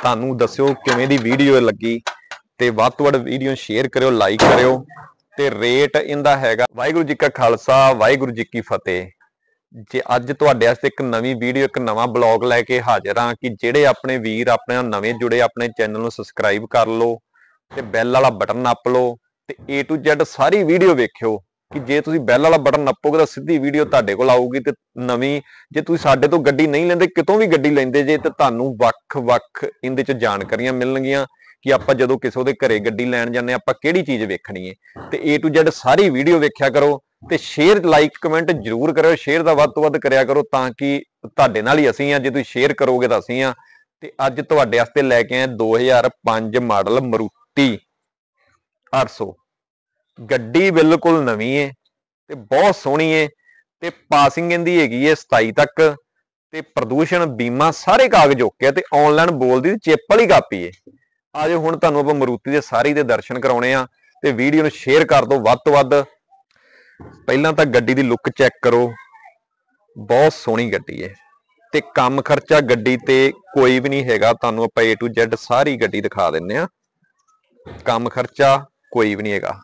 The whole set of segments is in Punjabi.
ਤੁਹਾਨੂੰ ਦੱਸਿਓ ਕਿਵੇਂ ਦੀ ਵੀਡੀਓ ਲੱਗੀ ਤੇ ਵੱਧ ਤੋਂ ਵੱਧ ਵੀਡੀਓ ਸ਼ੇਅਰ ਕਰਿਓ, ਲਾਈਕ ਕਰਿਓ। ਤੇ ਰੇਟ ਇਹਦਾ ਹੈਗਾ। ਵਾਹਿਗੁਰੂ ਜੀ ਕਾ ਖਾਲਸਾ, ਵਾਹਿਗੁਰੂ ਜੀ ਕੀ ਫਤਿਹ। ਜੇ ਅੱਜ ਤੁਹਾਡੇ ਵਾਸਤੇ ਇੱਕ ਨਵੀਂ ਵੀਡੀਓ, ਇੱਕ ਨਵਾਂ ਬਲੌਗ ਲੈ ਕੇ ਹਾਜ਼ਰ ਹਾਂ ਕਿ ਜਿਹੜੇ ਆਪਣੇ ਵੀਰ ਆਪਣੇ ਨਾਲ ਨਵੇਂ ਜੁੜੇ, ਆਪਣੇ ਚੈਨਲ ਨੂੰ ਸਬਸਕ੍ਰਾਈਬ ਕਰ ਲਓ ਤੇ ਬੈਲ ਵਾਲਾ ਬਟਨ ਨੱਪ ਲਓ ਤੇ A to Z ਸਾਰੀ ਵੀਡੀਓ ਵੇਖਿਓ ਕਿ ਜੇ ਤੁਸੀਂ ਬੈਲ ਵਾਲਾ ਬਟਨ ਨੱਪੋਗੇ ਤਾਂ ਸਿੱਧੀ ਵੀਡੀਓ ਤੁਹਾਡੇ ਕੋਲ ਆਊਗੀ। ਤੇ ਨਵੀਂ, ਜੇ ਤੁਸੀਂ ਸਾਡੇ ਤੋਂ ਗੱਡੀ ਨਹੀਂ ਲੈਂਦੇ, ਕਿਤੋਂ ਵੀ ਗੱਡੀ ਲੈਂਦੇ ਜੇ, ਤੇ ਤੁਹਾਨੂੰ ਵੱਖ-ਵੱਖ ਇਹਦੇ 'ਚ ਜਾਣਕਾਰੀਆਂ ਮਿਲਣਗੀਆਂ ਕਿ ਆਪਾਂ ਜਦੋਂ ਕਿਸੇ ਦੇ ਘਰੇ ਗੱਡੀ ਲੈਣ ਜਾਂਦੇ ਆਪਾਂ ਕਿਹੜੀ ਚੀਜ਼ ਵੇਖਣੀ ਹੈ। ਤੇ A to Z ਸਾਰੀ ਵੀਡੀਓ ਵੇਖਿਆ ਕਰੋ ਤੇ ਸ਼ੇਅਰ, ਲਾਈਕ, ਕਮੈਂਟ ਜ਼ਰੂਰ ਕਰਿਓ। ਸ਼ੇਅਰ ਦਾ ਵੱਧ ਤੋਂ ਵੱਧ ਕਰਿਆ ਕਰੋ ਤਾਂ ਕਿ ਤੁਹਾਡੇ ਨਾਲ ਹੀ ਅਸੀਂ ਆ, ਜੇ ਤੁਸੀਂ ਸ਼ੇਅਰ ਕਰੋਗੇ ਤਾਂ ਅਸੀਂ ਆ। ਤੇ ਅੱਜ ਤੁਹਾਡੇ ਵਾਸਤੇ ਲੈ ਕੇ ਆਏ 2005 ਮਾਡਲ ਮਰੂਤੀ 800। ਗੱਡੀ ਬਿਲਕੁਲ ਨਵੀਂ ਹੈ ਤੇ ਬਹੁਤ ਸੋਹਣੀ ਹੈ ਤੇ ਪਾਸਿੰਗ ਇਹਦੀ ਹੈਗੀ ਹੈ 27 ਤੱਕ ਤੇ ਪ੍ਰਦੂਸ਼ਣ, ਬੀਮਾ ਸਾਰੇ ਕਾਗਜ਼ ਓਕੇ ਆ ਤੇ ਆਨਲਾਈਨ ਬੋਲਦੀ ਚਿੱਪ ਵਾਲੀ ਕਾਪੀ ਹੈ। ਆਜੋ ਹੁਣ ਤੁਹਾਨੂੰ ਆਪਾਂ ਮਰੂਤੀ ਦੇ ਸਾਰੀ ਦੇ ਦਰਸ਼ਨ ਕਰਾਉਣੇ ਆ ਤੇ ਵੀਡੀਓ ਨੂੰ ਸ਼ੇਅਰ ਕਰ ਦਿਓ ਵੱਧ ਤੋਂ ਵੱਧ। ਪਹਿਲਾਂ ਤਾਂ ਗੱਡੀ ਦੀ ਲੁੱਕ ਚੈੱਕ ਕਰੋ, ਬਹੁਤ ਸੋਹਣੀ ਗੱਡੀ ਹੈ ਤੇ ਕੰਮ ਖਰਚਾ ਗੱਡੀ ਤੇ ਕੋਈ ਵੀ ਨਹੀਂ ਹੈਗਾ। ਤੁਹਾਨੂੰ ਆਪਾਂ A to Z ਸਾਰੀ ਗੱਡੀ ਦਿਖਾ ਦਿੰਨੇ ਆ, ਕੰਮ ਖਰਚਾ ਕੋਈ ਵੀ ਨਹੀਂ ਹੈਗਾ।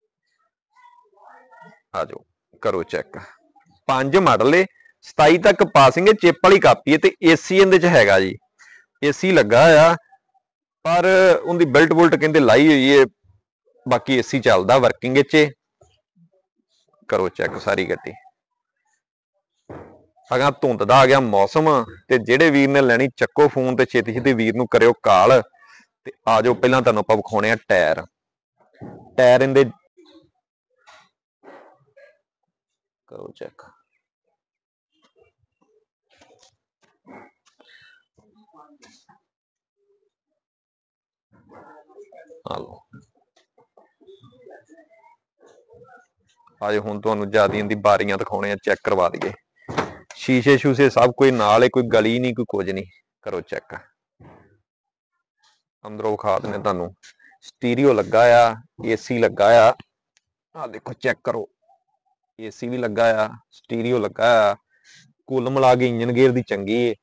ਆਜੋ ਕਰੋ ਚੈੱਕ। 5 ਮਾਡਲ ਏ, 27 ਤੱਕ ਪਾਸਿੰਗ ਹੈ, ਚਿੱਪ ਵਾਲੀ ਕਾਪੀ ਹੈ ਤੇ AC ਇਹਦੇ ਚ ਹੈਗਾ ਜੀ। AC ਲੱਗਾ ਆ ਪਰ ਉਹਦੀ ਬਿਲਟ ਬੁਲਟ ਕਹਿੰਦੇ ਲਾਈ ਹੋਈ ਹੈ, ਬਾਕੀ AC ਚੱਲਦਾ ਵਰਕਿੰਗ ਵਿੱਚ। ਕਰੋ ਚੈੱਕ ਸਾਰੀ ਗੱਡੀ। ਅਗਾ ਧੁੰਦ ਦਾ ਆ ਗਿਆ ਮੌਸਮ ਤੇ ਜਿਹੜੇ ਵੀਰ ਨੇ ਲੈਣੀ ਚੱਕੋ ਫੋਨ ਤੇ ਛੇਤੀ ਛੇਤੀ ਵੀਰ ਨੂੰ ਕਰਿਓ ਕਾਲ ਤੇ ਆਜੋ ਪਹਿਲਾਂ ਤੁਹਾਨੂੰ ਆਪਾਂ ਵਿਖਾਉਣੇ ਆ ਟਾਇਰ। ਟਾਇਰ ਇਹਦੇ ਕਰੋ ਚੈੱਕ। ਆਲੋ ਆਜੋ ਹੁਣ ਤੁਹਾਨੂੰ ਜਿਆਦਾ ਦੀ ਬਾਰੀਆਂ ਦਿਖਾਉਣੇ ਆ, ਚੈੱਕ ਕਰਵਾ ਦਈਏ। ਸ਼ੀਸ਼ੇ ਸ਼ੂਸ਼ੇ ਸਭ ਕੋਈ ਨਾਲ ਹੈ, ਕੋਈ ਗਲੀ ਨਹੀਂ, ਕੋਈ ਕੁਝ ਨਹੀਂ। ਕਰੋ ਚੈੱਕ। ਅੰਦਰੋਂ ਵਿਖਾ ਦਿੰਦੇ ਤੁਹਾਨੂੰ। ਸਟੀਰੀਓ ਲੱਗਾ ਆ, AC ਲੱਗਾ ਆ, ਆਹ ਦੇਖੋ ਚੈੱਕ ਕਰੋ। AC ਵੀ ਲੱਗਾ ਆ, ਸਟੀਰੀਓ ਲੱਗਾ ਆ। ਕੁੱਲ ਮਿਲਾ ਕੇ ਇੰਜਨ ਗੇਅਰ ਦੀ ਚੰਗੀ ਏ।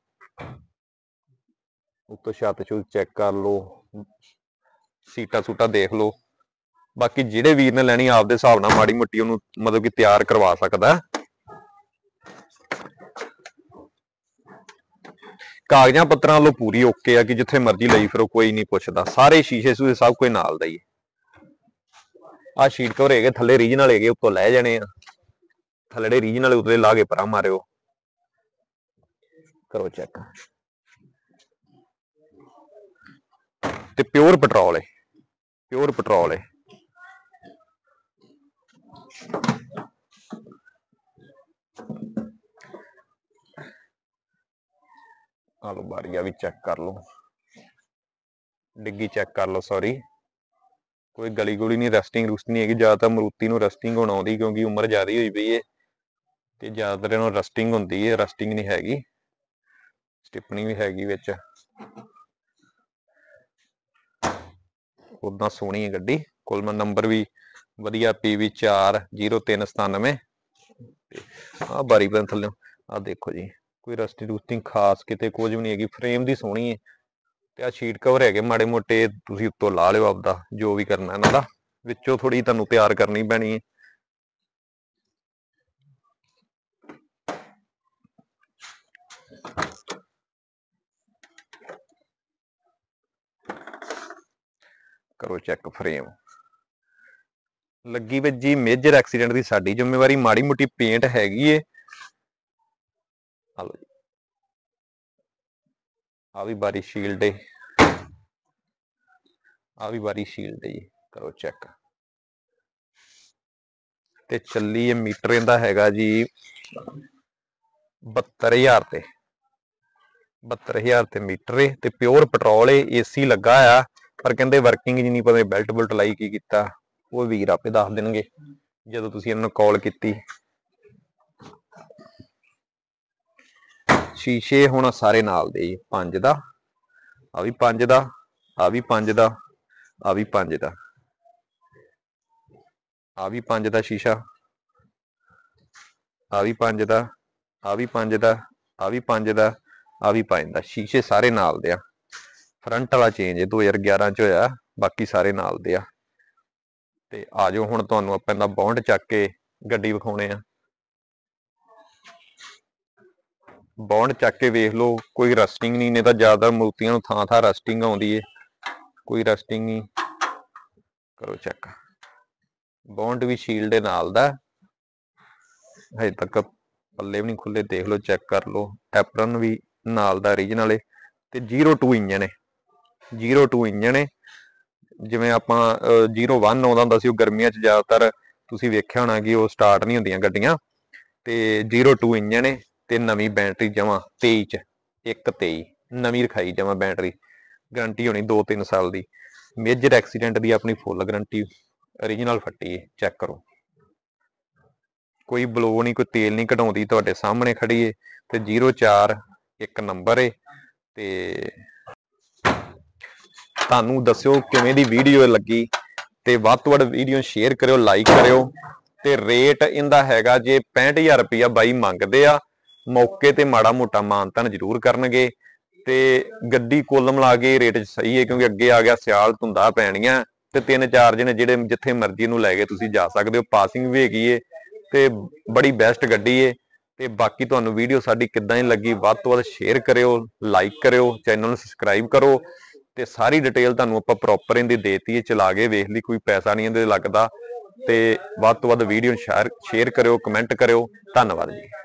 ਉੱਤੋਂ ਛੱਤ ਛੁੱਤ ਚੈੱਕ ਕਰ ਲਓ, ਸੀਟਾਂ ਸੂਟਾਂ ਦੇਖ ਲਓ। ਬਾਕੀ ਜਿਹੜੇ ਵੀਰ ਨੇ ਲੈਣੀ ਆਪਦੇ ਹਿਸਾਬ ਨਾਲ ਮਾੜੀ ਮੋਟੀ ਉਹਨੂੰ ਮਤਲਬ ਕਿ ਤਿਆਰ ਕਰਵਾ ਸਕਦਾ। ਕਾਗਜ਼ਾਂ ਪੱਤਰਾਂ ਵੱਲੋਂ ਪੂਰੀ ਓਕੇ ਆ ਕਿ ਜਿੱਥੇ ਮਰਜ਼ੀ ਲਈ ਫਿਰੋ, ਕੋਈ ਨਹੀਂ ਪੁੱਛਦਾ। ਸਾਰੇ ਸ਼ੀਸ਼ੇ ਸੂਸ਼ੇ ਸਭ ਕੋਈ ਨਾਲ ਦਾ ਹੀ। ਆਹ ਸ਼ੀਟ ਕਵਰ ਹੈਗੇ, ਥੱਲੇ ਰੀਜਨਲ ਹੈਗੇ, ਉੱਤੋਂ ਲੈ ਜਾਣੇ ਆ। ਥੱਲੜੇ ਰੀਜਨਲ ਉੱਤੇ ਲਾ ਕੇ ਪਰਾਂ ਮਾਰਿਓ। ਕਰੋ ਚੈੱਕ। ਤੇ ਪਿਓਰ ਪੈਟਰੋਲ ਹੈ, ਪਿਓਰ ਪੈਟਰੋਲ ਹੈ। ਆ ਲੋ ਬਾਰੀਆ ਵੀ ਚੈੱਕ ਕਰ ਲਓ, ਡਿੱਗੀ ਚੈੱਕ ਕਰ ਲਓ। ਸੌਰੀ, ਕੋਈ ਗਲੀ ਗੁਲੀ ਨਹੀਂ, ਰਸਟਿੰਗ ਰੁਸਟਿੰਗ ਨਹੀਂ ਹੈਗੀ। ਜ਼ਿਆਦਾਤਰ ਮਰੂਤੀ ਨੂੰ ਰਸਟਿੰਗ ਹੁਣ ਆਉਂਦੀ ਕਿਉਂਕਿ ਉਮਰ ਜ਼ਿਆਦਾ ਹੋਈ ਪਈ ਹੈ ਤੇ ਜ਼ਿਆਦਾਤਰ ਇਹਨੂੰ ਰਸਟਿੰਗ ਹੁੰਦੀ ਹੈ। ਰਸਟਿੰਗ ਨਹੀਂ ਹੈਗੀ, ਸਟਿਪਣੀ ਵੀ ਹੈਗੀ ਵਿੱਚ। ਉਦਾਂ ਸੋਹਣੀ ਹੈ ਗੱਡੀ। ਕੋਲਮਨ ਨੰਬਰ ਵੀ ਵਧੀਆ, PV 40397। ਆਹ ਬਾਰੀ ਬਨ ਥੱਲੇ ਆਹ ਦੇਖੋ ਜੀ, ਕੋਈ ਰਸਟਿੰਗ ਰੂਸਟਿੰਗ ਖਾਸ ਕਿਤੇ ਕੁਝ ਵੀ ਨਹੀਂ ਹੈਗੀ। ਫਰੇਮ ਦੀ ਸੋਹਣੀ ਹੈ ਤੇ ਆਹ ਸ਼ੀਟ ਕਵਰ ਹੈਗੇ ਮਾੜੇ ਮੋਟੇ, ਤੁਸੀਂ ਉੱਤੋਂ ਲਾ ਲਿਓ ਆਪਦਾ ਜੋ ਵੀ ਕਰਨਾ ਇਹਨਾਂ ਦਾ। ਵਿੱਚੋਂ ਥੋੜੀ ਤੁਹਾਨੂੰ ਤਿਆਰ ਕਰਨੀ ਪੈਣੀ ਹੈ। ਕਰੋ ਚੈੱਕ। ਫਰੇਮ ਲੱਗੀ ਵੱਜੀ, ਮੇਜਰ ਐਕਸੀਡੈਂਟ ਦੀ ਸਾਡੀ ਜ਼ਿੰਮੇਵਾਰੀ। ਮਾੜੀ ਮੋਟੀ ਪੇਂਟ ਹੈਗੀ ਏ। ਹਲੋ ਜੀ, ਆ ਵੀ ਬਾਰੀ ਸ਼ੀਲਡ ਏ, ਆ ਵੀ ਬਾਰੀ ਸ਼ੀਲਡ ਏ ਜੀ। ਕਰੋ ਚੈੱਕ। ਤੇ ਚੱਲੀ ਇਹ ਮੀਟਰ ਇਹਦਾ ਹੈਗਾ ਜੀ 72,000 ਤੇ। 72,000 ਤੇ ਮੀਟਰ ਏ ਤੇ ਪਿਓਰ ਪੈਟਰੋਲ ਏ। AC ਲੱਗਾ ਆ ਪਰ ਕਹਿੰਦੇ ਵਰਕਿੰਗ ਜੀ ਨਹੀਂ, ਪਤਾ ਬੈਲਟ ਬੁਲਟ ਲਾਈ ਕੀ ਕੀਤਾ, ਉਹ ਵੀਰ ਆਪੇ ਦੱਸ ਦੇਣਗੇ ਜਦੋਂ ਤੁਸੀਂ ਇਹਨਾਂ ਨੂੰ ਕਾਲ ਕੀਤੀ। ਸ਼ੀਸ਼ੇ ਹੁਣ ਸਾਰੇ ਨਾਲ ਦੇ ਜੀ। 5 ਦਾ, ਆ ਵੀ 5 ਦਾ, ਆ ਵੀ 5 ਦਾ, ਆ ਵੀ 5 ਦਾ, ਆ ਵੀ 5 ਦਾ ਸ਼ੀਸ਼ਾ, ਆ ਵੀ 5 ਦਾ, ਆ ਵੀ 5 ਦਾ, ਆ ਵੀ 5 ਦਾ, ਆ ਵੀ 5 ਦਾ। ਸ਼ੀਸ਼ੇ ਸਾਰੇ ਨਾਲ ਦੇ ਆ। ਫਰੰਟ ਵਾਲਾ ਚੇਂਜ 2011 ਚ ਹੋਇਆ, ਬਾਕੀ ਸਾਰੇ ਨਾਲ ਦੇ ਆ। ਤੇ ਆ ਜਾਓ ਹੁਣ ਤੁਹਾਨੂੰ ਆਪਾਂ ਇਹਦਾ ਬੌਂਡ ਚੱਕ ਕੇ ਗੱਡੀ ਵਿਖਾਉਣੇ ਆ। ਬੌਂਡ ਚੱਕ ਕੇ ਵੇਖ ਲਓ, ਕੋਈ ਰਸਟਿੰਗ ਨਹੀਂ, ਨੇ ਤਾਂ ਜ਼ਿਆਦਾ ਮੂਰਤੀਆਂ ਨੂੰ ਥਾਂ ਥਾਂ ਰਸਟਿੰਗ ਆਉਂਦੀ ਏ, ਕੋਈ ਰਸਟਿੰਗ ਨਹੀਂ। ਕਰੋ ਚੈੱਕ, ਬੌਂਡ ਵੀ ਸ਼ੀਲਡ ਦੇ ਨਾਲ ਦਾ, ਹਜੇ ਤੱਕ ਪੱਲੇ ਵੀ ਨਹੀਂ ਖੁੱਲੇ, ਦੇਖ ਲਓ ਚੈੱਕ ਕਰ ਲਓ। ਐਪਰਨ ਵੀ ਨਾਲ ਦਾ ਓਰੀਜਨਲ ਏ ਤੇ 02 ਇੰਜਨ ਏ, 02 ਇੰਜਨ ਏ। ਜਿਵੇਂ ਆਪਾਂ 01 ਆਉਂਦਾ ਹੁੰਦਾ ਸੀ, ਉਹ ਗਰਮੀਆਂ 'ਚ ਜ਼ਿਆਦਾਤਰ ਤੁਸੀਂ ਵੇਖਿਆ ਹੋਣਾ ਕਿ ਉਹ ਸਟਾਰਟ ਨਹੀਂ ਹੁੰਦੀਆਂ ਗੱਡੀਆਂ। ਤੇ 02 ਇੰਜਨ ਏ ਤੇ ਨਵੀਂ ਬੈਟਰੀ ਜਮਾਂ 23 ਚ 123 ਨਵੀਂ ਰਖਾਈ ਜਮਾਂ ਬੈਟਰੀ। ਗਰੰਟੀ ਹੋਣੀ 2-3 ਸਾਲ ਦੀ। ਮੇਜਰ ਐਕਸੀਡੈਂਟ ਦੀ ਆਪਣੀ ਫੁੱਲ ਗਰੰਟੀ, ਓਰੀਜਨਲ ਫੱਟੀ ਏ, ਚੈੱਕ ਕਰੋ। ਕੋਈ ਬਲੋ ਨਹੀਂ, ਕੋਈ ਤੇਲ ਨਹੀਂ ਕਢਾਉਂਦੀ, ਤੁਹਾਡੇ ਸਾਹਮਣੇ ਖੜੀ ਏ। ਤੇ 04 ਇੱਕ ਨੰਬਰ ਏ। ਤੇ ਤੁਹਾਨੂੰ ਦੱਸਿਓ ਕਿਵੇਂ ਦੀ ਵੀਡੀਓ ਲੱਗੀ, ਤੇ ਵੱਧ ਤੋਂ ਵੱਧ ਵੀਡੀਓ ਸ਼ੇਅਰ ਕਰਿਓ, ਲਾਈਕ ਕਰਿਓ। ਤੇ ਰੇਟ ਇਹਦਾ ਹੈਗਾ ਜੇ 65,000 ਰੁਪਇਆ ਬਾਈ ਮੰਗਦੇ ਆ। ਮੌਕੇ ਤੇ ਮਾੜਾ ਮੋਟਾ ਮਾਨਤਾਨ ਜ਼ਰੂਰ ਕਰਨਗੇ। ਤੇ ਗੱਡੀ ਕੁੱਲ ਮਿਲਾ ਕੇ ਰੇਟ ਸਹੀ ਹੈ, ਕਿਉਂਕਿ ਅੱਗੇ ਆ ਗਿਆ ਸਿਆਲ, ਧੁੰਦਾਂ ਪੈਣੀਆਂ ਤੇ 3-4 ਜਣੇ ਜਿਹੜੇ ਜਿੱਥੇ ਮਰਜ਼ੀ ਨੂੰ ਲੈ ਕੇ ਤੁਸੀਂ ਜਾ ਸਕਦੇ ਹੋ। ਪਾਸਿੰਗ ਵੀ ਹੈਗੀ ਏ ਤੇ ਬੜੀ ਬੈਸਟ ਗੱਡੀ ਏ। ਤੇ ਬਾਕੀ ਤੁਹਾਨੂੰ ਵੀਡੀਓ ਸਾਡੀ ਕਿੱਦਾਂ ਹੀ ਲੱਗੀ, ਵੱਧ ਤੋਂ ਵੱਧ ਸ਼ੇਅਰ ਕਰਿਓ, ਲਾਈਕ ਕਰਿਓ, ਚੈਨਲ ਨੂੰ ਸਬਸਕ੍ਰਾਈਬ ਕਰੋ। ਤੇ ਸਾਰੀ ਡਿਟੇਲ ਤੁਹਾਨੂੰ ਆਪਾਂ ਪ੍ਰੋਪਰ ਇਹਦੀ ਦੇਤੀ ਹੈ, ਚਲਾ ਕੇ ਵੇਖ ਲਈ, ਕੋਈ ਪੈਸਾ ਨਹੀਂ ਇਹਦੇ ਲੱਗਦਾ। ਤੇ ਵੱਧ ਤੋਂ ਵੱਧ ਵੀਡੀਓ ਸ਼ੇਅਰ ਕਰਿਓ, ਕਮੈਂਟ ਕਰਿਓ। ਧੰਨਵਾਦ ਜੀ।